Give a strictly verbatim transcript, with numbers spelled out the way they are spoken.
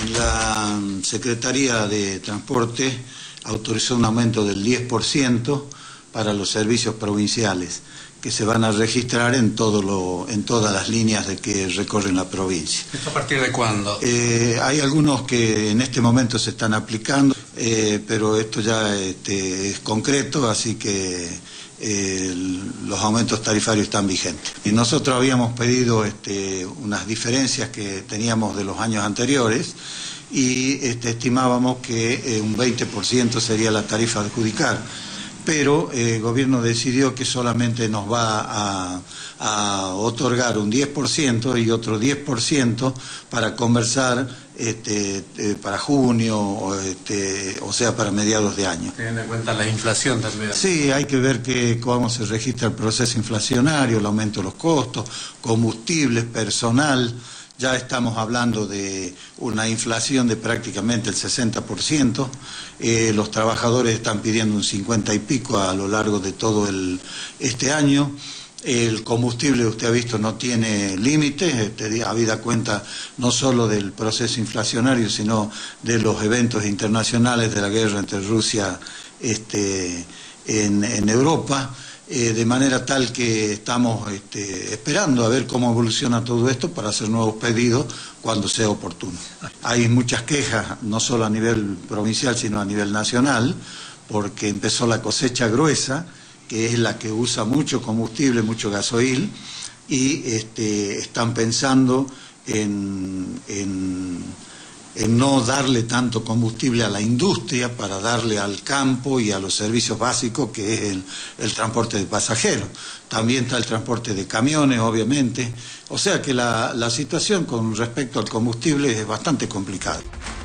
La Secretaría de Transporte autorizó un aumento del diez por ciento para los servicios provinciales, que se van a registrar en, todo lo, en todas las líneas de que recorren la provincia. ¿Esto a partir de cuándo? Eh, hay algunos que en este momento se están aplicando, eh, pero esto ya este, es concreto, así que eh, los aumentos tarifarios están vigentes. Y nosotros habíamos pedido este, unas diferencias que teníamos de los años anteriores y este, estimábamos que eh, un veinte por ciento sería la tarifa a adjudicar. Pero eh, el gobierno decidió que solamente nos va a, a otorgar un diez por ciento y otro diez por ciento para conversar este, eh, para junio, o, este, o sea, para mediados de año. Teniendo en cuenta la inflación también. Sí, hay que ver que, cómo se registra el proceso inflacionario, el aumento de los costos, combustibles, personal. Ya estamos hablando de una inflación de prácticamente el sesenta por ciento. Eh, los trabajadores están pidiendo un cincuenta y pico a lo largo de todo el, este año. El combustible, usted ha visto, no tiene límites, este, habida cuenta no solo del proceso inflacionario, sino de los eventos internacionales de la guerra entre Rusia este, en, en Europa. Eh, de manera tal que estamos este, esperando a ver cómo evoluciona todo esto para hacer nuevos pedidos cuando sea oportuno. Hay muchas quejas, no solo a nivel provincial, sino a nivel nacional, porque empezó la cosecha gruesa, que es la que usa mucho combustible, mucho gasoil, y este, están pensando en... en en no darle tanto combustible a la industria para darle al campo y a los servicios básicos, que es el, el transporte de pasajeros. También está el transporte de camiones, obviamente. O sea que la, la situación con respecto al combustible es bastante complicada.